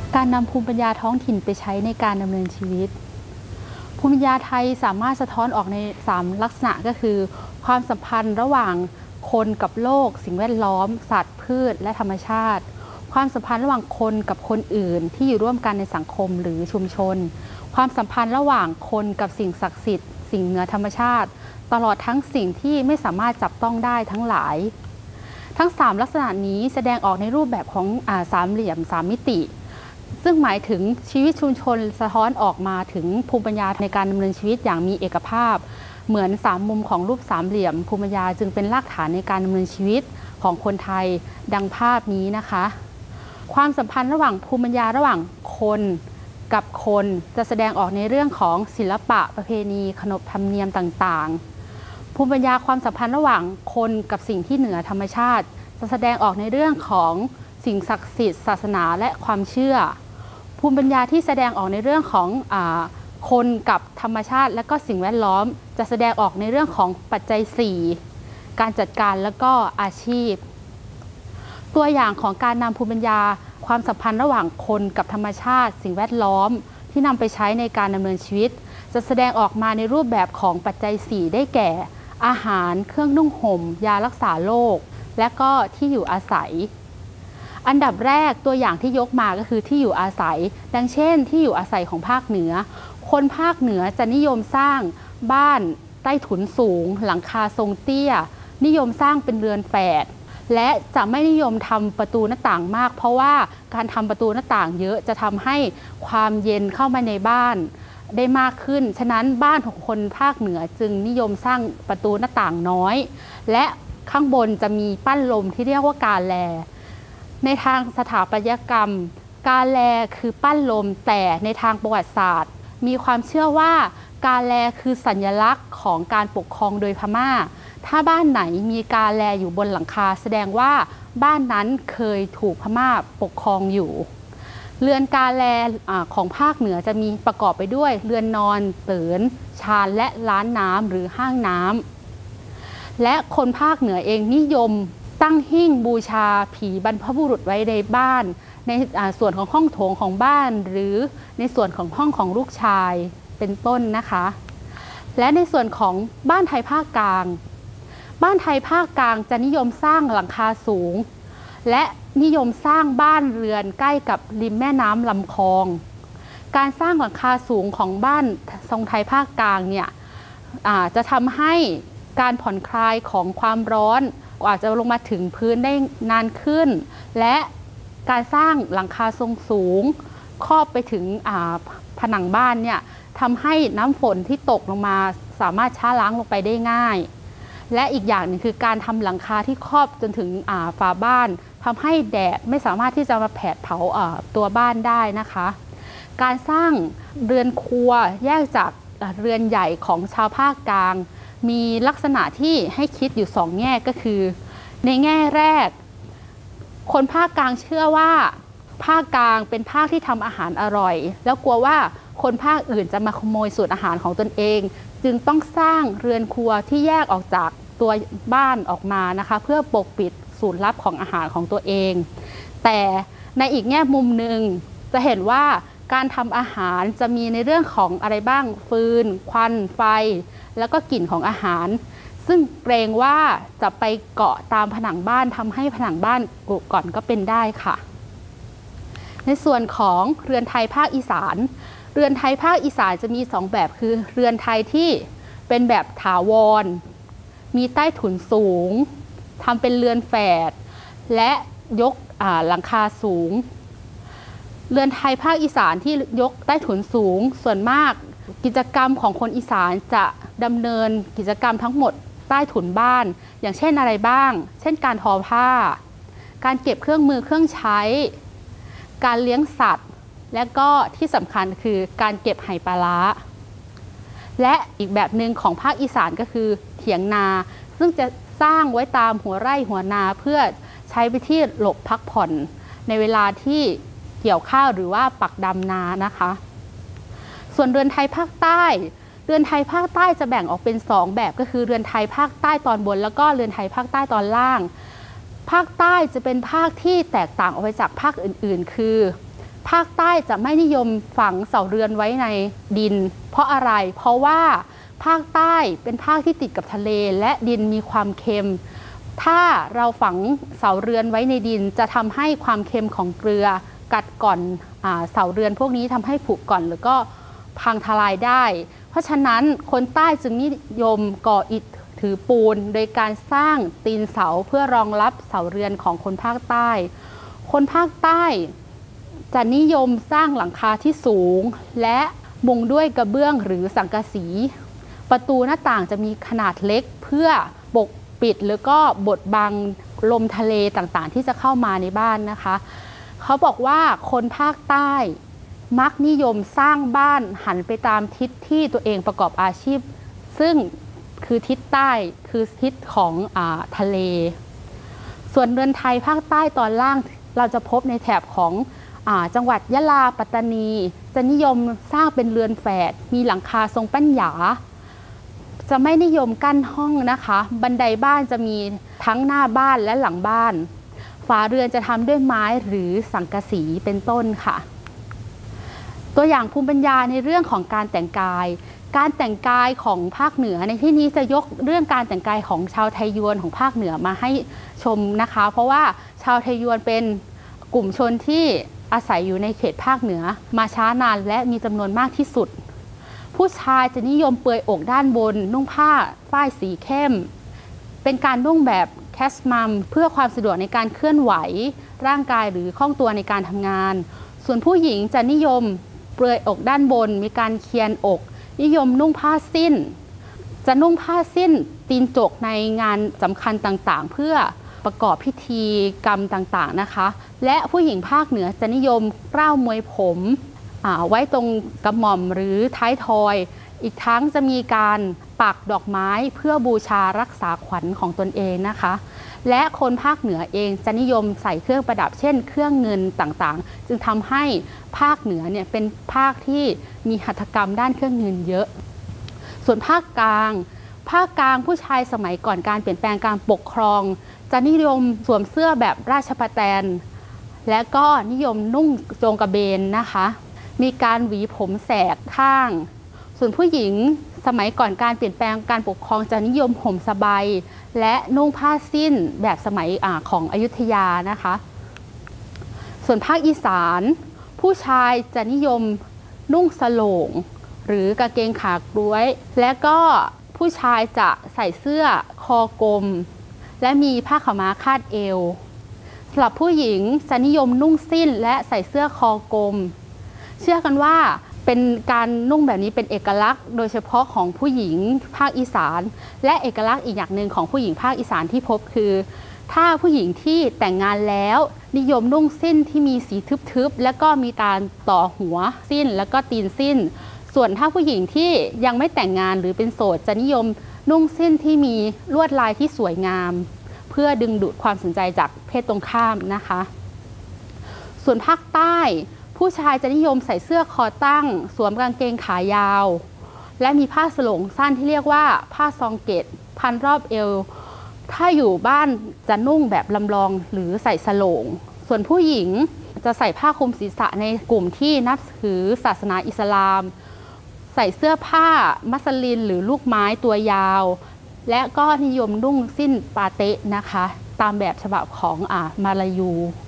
การนำภูมิปัญญาท้องถิ่นไปใช้ในการดำเนินชีวิตภูมิปัญญาไทยสามารถสะท้อนออกใน3ลักษณะก็คือความสัมพันธ์ระหว่างคนกับโลกสิ่งแวดล้อมสัตว์พืชและธรรมชาติความสัมพันธ์ระหว่างคนกับคนอื่นที่อยู่ร่วมกันในสังคมหรือชุมชนความสัมพันธ์ระหว่างคนกับสิ่งศักดิ์สิทธิ์สิ่งเหนือธรรมชาติตลอดทั้งสิ่งที่ไม่สามารถจับต้องได้ทั้งหลายทั้ง3ลักษณะนี้แสดงออกในรูปแบบของสามเหลี่ยม3มิติซึ่งหมายถึงชีวิตชุมชนสะท้อนออกมาถึงภูมิปัญญาในการดำเนินชีวิตอย่างมีเอกภาพเหมือน3มุมของรูปสามเหลี่ยมภูมิปัญญาจึงเป็นรากฐานในการดำเนินชีวิตของคนไทยดังภาพนี้นะคะความสัมพันธ์ระหว่างภูมิปัญญาระหว่างคนกับคนจะแสดงออกในเรื่องของศิลปะประเพณีขนบธรรมเนียมต่างๆภูมิปัญญาความสัมพันธ์ระหว่างคนกับสิ่งที่เหนือธรรมชาติจะแสดงออกในเรื่องของสิ่งศักดิ์สิทธิ์ศาสนาและความเชื่อภูมิปัญญาที่แสดงออกในเรื่องของคนกับธรรมชาติและก็สิ่งแวดล้อมจะแสดงออกในเรื่องของปัจจัย4การจัดการและก็อาชีพตัวอย่างของการนำภูมิปัญญาความสัมพันธ์ระหว่างคนกับธรรมชาติสิ่งแวดล้อมที่นำไปใช้ในการดำเนินชีวิตจะแสดงออกมาในรูปแบบของปัจจัย4ได้แก่อาหารเครื่องนุ่งห่มยารักษาโรคและก็ที่อยู่อาศัยอันดับแรกตัวอย่างที่ยกมาก็คือที่อยู่อาศัยดังเช่นที่อยู่อาศัยของภาคเหนือคนภาคเหนือจะนิยมสร้างบ้านใต้ถุนสูงหลังคาทรงเตี้ยนิยมสร้างเป็นเรือนแฝดและจะไม่นิยมทำประตูหน้าต่างมากเพราะว่าการทำประตูหน้าต่างเยอะจะทำให้ความเย็นเข้ามาในบ้านได้มากขึ้นฉะนั้นบ้านของคนภาคเหนือจึงนิยมสร้างประตูหน้าต่างน้อยและข้างบนจะมีปั้นลมที่เรียกว่ากาแลในทางสถาปัตยกรรมกาแลคือปั้นลมแต่ในทางประวัติศาสตร์มีความเชื่อว่ากาแลคือสัญลักษณ์ของการปกครองโดยพม่าถ้าบ้านไหนมีกาแลอยู่บนหลังคาแสดงว่าบ้านนั้นเคยถูกพม่าปกครองอยู่เรือนกาแลของภาคเหนือจะมีประกอบไปด้วยเรือนนอนเตินชานและร้านน้ำหรือห้างน้ำและคนภาคเหนือเองนิยมตั้งหิ้งบูชาผีบรรพบุรุษไว้ในบ้านในส่วนของห้องโถงของบ้านหรือในส่วนของห้องของลูกชายเป็นต้นนะคะและในส่วนของบ้านไทยภาคกลางบ้านไทยภาคกลางจะนิยมสร้างหลังคาสูงและนิยมสร้างบ้านเรือนใกล้กับริมแม่น้ำลำคลองการสร้างหลังคาสูงของบ้านทรงไทยภาคกลางเนี่ยจะทำให้การผ่อนคลายของความร้อนอาจจะลงมาถึงพื้นได้นานขึ้นและการสร้างหลังคาทรงสูงครอบไปถึงผนังบ้านเนี่ยทำให้น้ำฝนที่ตกลงมาสามารถช้าล้างลงไปได้ง่ายและอีกอย่างหนึ่งคือการทำหลังคาที่ครอบจนถึงฝาบ้านทำให้แดดไม่สามารถที่จะมาแผดเผาตัวบ้านได้นะคะการสร้างเรือนครัวแยกจากเรือนใหญ่ของชาวภาคกลางมีลักษณะที่ให้คิดอยู่2 แง่ก็คือในแง่แรกคนภาคกลางเชื่อว่าภาคกลางเป็นภาคที่ทำอาหารอร่อยแล้วกลัวว่าคนภาคอื่นจะมาขโมยสูตรอาหารของตนเองจึงต้องสร้างเรือนครัวที่แยกออกจากตัวบ้านออกมานะคะเพื่อปกปิดสูตรลับของอาหารของตัวเองแต่ในอีกแง่มุมหนึ่งจะเห็นว่าการทำอาหารจะมีในเรื่องของอะไรบ้างฟืนควันไฟแล้วก็กลิ่นของอาหารซึ่งเกรงว่าจะไปเกาะตามผนังบ้านทำให้ผนังบ้านกรุก่อนก็เป็นได้ค่ะในส่วนของเรือนไทยภาคอีสานเรือนไทยภาคอีสานจะมี2แบบคือเรือนไทยที่เป็นแบบถาวรมีใต้ถุนสูงทำเป็นเรือนแฝดและยกหลังคาสูงเรือนไทยภาคอีสานที่ยกใต้ถุนสูงส่วนมากกิจกรรมของคนอีสานจะดำเนินกิจกรรมทั้งหมดใต้ถุนบ้านอย่างเช่นอะไรบ้างเช่นการทอผ้าการเก็บเครื่องมือเครื่องใช้การเลี้ยงสัตว์และก็ที่สำคัญคือการเก็บไหปลาร้าและอีกแบบหนึ่งของภาคอีสานก็คือเถียงนาซึ่งจะสร้างไว้ตามหัวไร่หัวนาเพื่อใช้ไปที่หลบพักผ่อนในเวลาที่เกี่ยวข้าวหรือว่าปักดำนานะคะส่วนเรือนไทยภาคใต้เรือนไทยภาคใต้จะแบ่งออกเป็น2แบบก็คือเรือนไทยภาคใต้ตอนบนแล้วก็เรือนไทยภาคใต้ตอนล่างภาคใต้จะเป็นภาคที่แตกต่างออกไปจากภาคอื่นๆคือภาคใต้จะไม่นิยมฝังเสาเรือนไว้ในดินเพราะอะไรเพราะว่าภาคใต้เป็นภาคที่ติดกับทะเลและดินมีความเค็มถ้าเราฝังเสาเรือนไว้ในดินจะทำให้ความเค็มของเกลือกัดก่อนเสาเรือนพวกนี้ทำให้ผุก่อนหรือก็พังทลายได้เพราะฉะนั้นคนใต้จึงนิยมก่ออิฐถือปูนโดยการสร้างตีนเสาเพื่อรองรับเสาเรือนของคนภาคใต้คนภาคใต้จะนิยมสร้างหลังคาที่สูงและมุงด้วยกระเบื้องหรือสังกะสีประตูหน้าต่างจะมีขนาดเล็กเพื่อปกปิดแล้วก็บดบังลมทะเลต่างๆที่จะเข้ามาในบ้านนะคะเขาบอกว่าคนภาคใต้มักนิยมสร้างบ้านหันไปตามทิศที่ตัวเองประกอบอาชีพซึ่งคือทิศใต้คือทิศของทะเลส่วนเรือนไทยภาคใต้ตอนล่างเราจะพบในแถบของจังหวัดยะลาปัตตานีจะนิยมสร้างเป็นเรือนแฝดมีหลังคาทรงปัญญาจะไม่นิยมกั้นห้องนะคะบันไดบ้านจะมีทั้งหน้าบ้านและหลังบ้านฝาเรือนจะทำด้วยไม้หรือสังกะสีเป็นต้นค่ะตัวอย่างภูมิปัญญาในเรื่องของการแต่งกายการแต่งกายของภาคเหนือในที่นี้จะยกเรื่องการแต่งกายของชาวไทยยวนของภาคเหนือมาให้ชมนะคะเพราะว่าชาวไทยยวนเป็นกลุ่มชนที่อาศัยอยู่ในเขตภาคเหนือมาช้านานและมีจำนวนมากที่สุดผู้ชายจะนิยมเปลือยอกด้านบนนุ่งผ้าฝ้ายสีเข้มเป็นการนุ่งแบบแคสมัมเพื่อความสะดวกในการเคลื่อนไหวร่างกายหรือคล่องตัวในการทำงานส่วนผู้หญิงจะนิยมเปลือยอกด้านบนมีการเคียนอกนิยมนุ่งผ้าสิ้นจะนุ่งผ้าสิ้นตีนจกในงานสำคัญต่างๆเพื่อประกอบพิธีกรรมต่างๆนะคะและผู้หญิงภาคเหนือจะนิยมกล้าวมวยผมไว้ตรงกระหม่อมหรือท้ายทอยอีกทั้งจะมีการปักดอกไม้เพื่อบูชารักษาขวัญของตนเองนะคะและคนภาคเหนือเองจะนิยมใส่เครื่องประดับเช่นเครื่องเงินต่างๆจึงทำให้ภาคเหนือเนี่ยเป็นภาคที่มีหัตถกรรมด้านเครื่องเงินเยอะส่วนภาคกลางผู้ชายสมัยก่อนการเปลี่ยนแปลงการปกครองจะนิยมสวมเสื้อแบบราชประแตนและก็นิยมนุ่งโจงกระเบนนะคะมีการหวีผมแสกข้างส่วนผู้หญิงสมัยก่อนการเปลี่ยนแปลงการปกครองจะนิยมห่มสบายและนุ่งผ้าสิ้นแบบสมัยของอยุธยานะคะส่วนภาคอีสานผู้ชายจะนิยมนุ่งสโลงหรือกางเกงขากล้วยและก็ผู้ชายจะใส่เสื้อคอกลมและมีผ้าขาวม้าคาดเอวสำหรับผู้หญิงจะนิยมนุ่งสิ้นและใส่เสื้อคอกลมเชื่อกันว่าเป็นการนุ่งแบบนี้เป็นเอกลักษณ์โดยเฉพาะของผู้หญิงภาคอีสานและเอกลักษณ์อีกอย่างหนึ่งของผู้หญิงภาคอีสานที่พบคือถ้าผู้หญิงที่แต่งงานแล้วนิยมนุ่งสิ้นที่มีสีทึบๆแล้วก็มีการต่อหัวสิ้นแล้วก็ตีนสิ้นส่วนถ้าผู้หญิงที่ยังไม่แต่งงานหรือเป็นโสดจะนิยมนุ่งสิ้นที่มีลวดลายที่สวยงามเพื่อดึงดูดความสนใจจากเพศตรงข้ามนะคะส่วนภาคใต้ผู้ชายจะนิยมใส่เสื้อคอตั้งสวมกางเกงขายาวและมีผ้าสโลงสั้นที่เรียกว่าผ้าซองเกตพันรอบเอวถ้าอยู่บ้านจะนุ่งแบบลำลองหรือใส่สโลงส่วนผู้หญิงจะใส่ผ้าคลุมศีรษะในกลุ่มที่นับถือศาสนาอิสลามใส่เสื้อผ้ามัสลินหรือลูกไม้ตัวยาวและก็นิยมนุ่งสิ้นปาเตะนะคะตามแบบฉบับของมาลายู